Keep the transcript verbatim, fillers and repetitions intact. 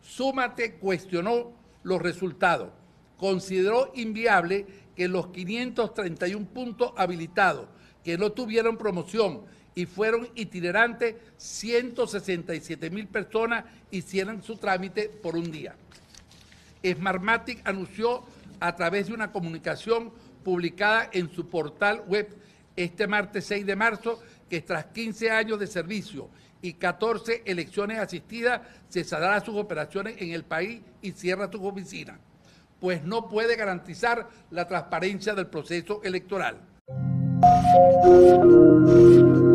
Súmate cuestionó los resultados. Consideró inviable que los quinientos treinta y un puntos habilitados que no tuvieron promoción y fueron itinerantes, ciento sesenta y siete mil personas hicieran su trámite por un día. Smartmatic anunció a través de una comunicación publicada en su portal web este martes seis de marzo que tras quince años de servicio y catorce elecciones asistidas cesará sus operaciones en el país y cierra sus oficinas, pues no puede garantizar la transparencia del proceso electoral.